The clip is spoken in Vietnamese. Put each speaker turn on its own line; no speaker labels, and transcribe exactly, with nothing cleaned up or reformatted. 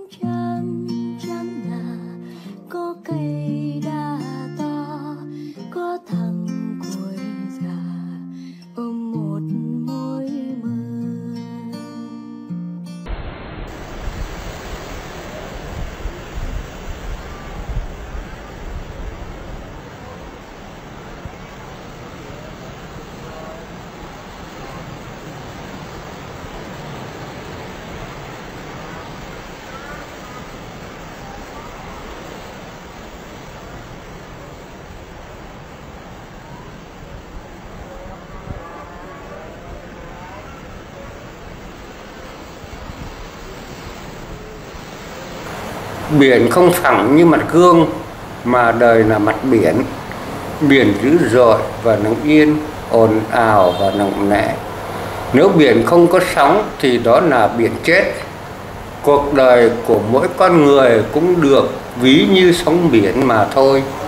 trăng trắng ngà, có cây đa to, có thằng cùi già ôm một mối mơ.
Biển không phẳng như mặt gương, mà đời là mặt biển. Biển dữ dội và nắng yên, ồn ào và nặng nề. Nếu biển không có sóng thì đó là biển chết. Cuộc đời của mỗi con người cũng được ví như sóng biển mà thôi.